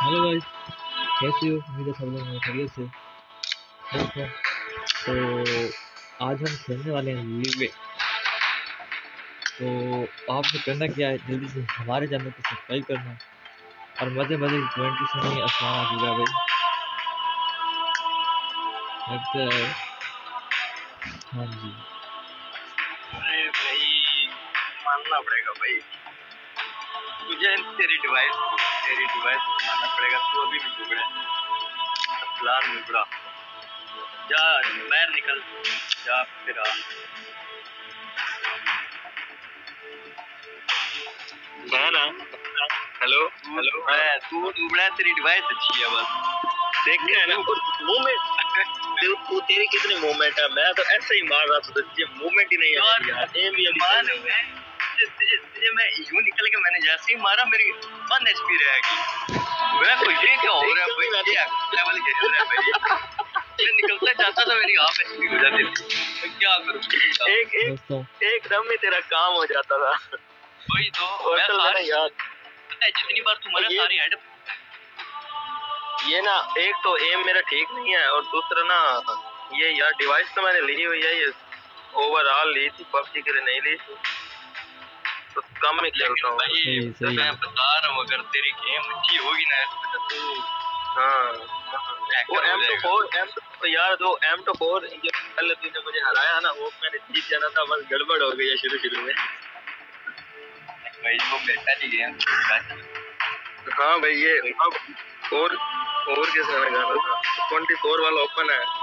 Hello guys, कैसे हो? उम्मीद है सब लोग खैरियत से। दोस्तों, तो आज हम खेलने वाले हैं लीवे। तो आपने करना क्या है, जल्दी से हमारे चैनल को सब्सक्राइब करना है और मजे मजे की कमेंट्री सुनिए। आसमान आकीगा भाई, लगता है। हाँ जी। अरे भाई, मानना पड़ेगा भाई तुझे। तेरी डिवाइस मानना पड़ेगा। तू अभी भी बिगड़ा है, फिलहाल बिगड़ा। जा, बाहर निकल, जा फिर आ। है ना? हेलो हेलो, तू बिगड़ा है, तेरी डिवाइस अच्छी है बस। देख के है ना मूवमेंट। तू तेरी कितनी मूवमेंट है, मैं तो ऐसे ही मार रहा था, तुझे मूवमेंट ही नहीं है यार। एम भी अभी तुझे मैं यूं निकल के मैंने जैसे ही मारा मेरी 1 एचपी रहेगी। मैं को ये क्या हो रहा है भाई, मैं लेवल खेल रहा है भाई। मैं निकलता जाता तो मेरी हाफ एचपी हो जाती थी। मैं क्या करूं? एक एक दोस्तों, एक दम में तेरा काम हो जाता था। वही तो मैं सारी यार, पता है जितनी बार तू मरा सारी हेड। ये ना, एक तो एम मेरा ठीक नहीं है और दूसरा ना ये यार डिवाइस तो मैंने ली हुई है, ये ओवरऑल ली थी, पबजी के लिए नहीं ली थी, तो कम ही खेलता हूँ। सही सही मैं बता रहा हूँ, अगर तेरी गेम अच्छी होगी ना इसमें तो तू, हाँ, वो M24 यार, जो M24 जो पहले तूने मुझे हराया ना, वो मैंने जीत जाना था, बस गड़बड़ हो गई है शुरू में। भाई वो बेटा जी गेम। हाँ भाई, ये अब और किस गाना गाना था? 24 वाला ओपन है।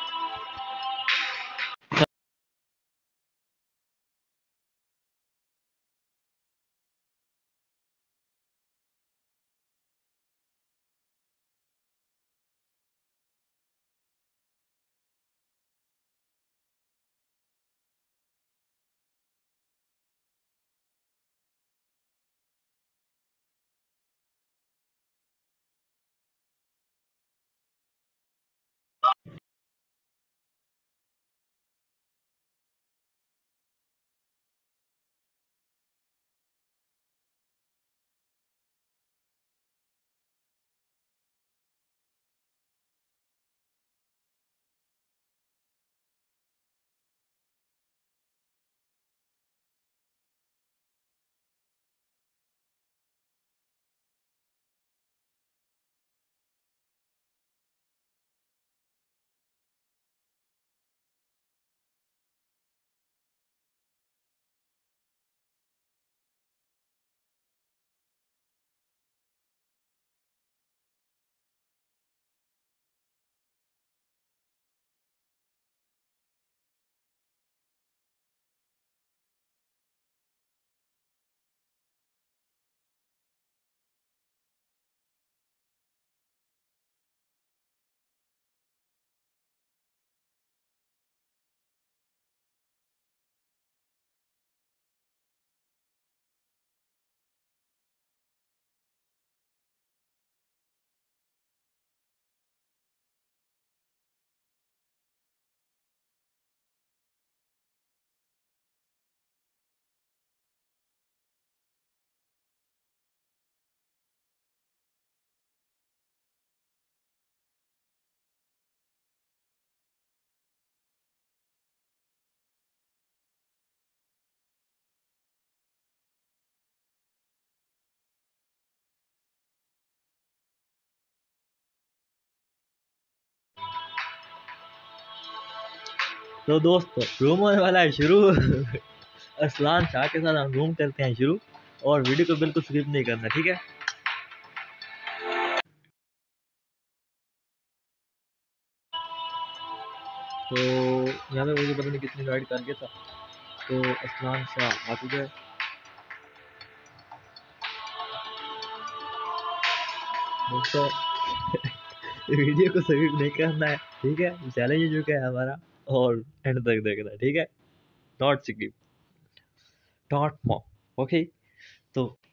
तो दोस्तों, रूम होने वाला है शुरू। असलान शाह के साथ हम रूम करते हैं शुरू, और वीडियो को बिल्कुल स्किप नहीं करना, ठीक है? तो यहाँ पे मुझे पता नहीं कितनी गाइड कर गया था। तो असलान शाह आ चुका है। दोस्तों, वीडियो को स्किप नहीं करना है, ठीक है? चैलेंज हो चुका है हमारा, और एंड तक देखना है, ठीक है? Not skip, not mock, okay? तो